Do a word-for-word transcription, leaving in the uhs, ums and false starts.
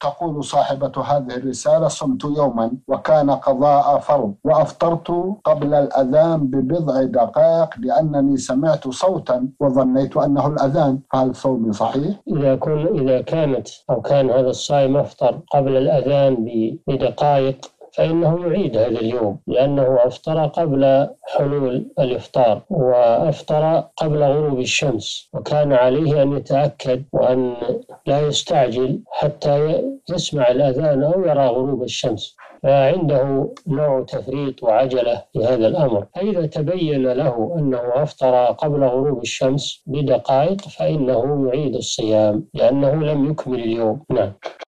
تقول صاحبة هذه الرسالة: صمت يوما وكان قضاء فرض، وأفطرت قبل الأذان ببضع دقائق لأنني سمعت صوتا وظنيت أنه الأذان، هل صومي صحيح؟ إذا, كن إذا كانت أو كان هذا الصائم أفطر قبل الأذان بدقائق فإنه يعيد هذا اليوم، لأنه أفطر قبل حلول الإفطار وأفطر قبل غروب الشمس، وكان عليه أن يتأكد وأن لا يستعجل حتى يسمع الأذان أو يرى غروب الشمس، فعنده نوع تفريط وعجلة في هذا الأمر. فإذا تبين له أنه أفطر قبل غروب الشمس بدقائق فإنه يعيد الصيام لأنه لم يكمل اليوم. نعم.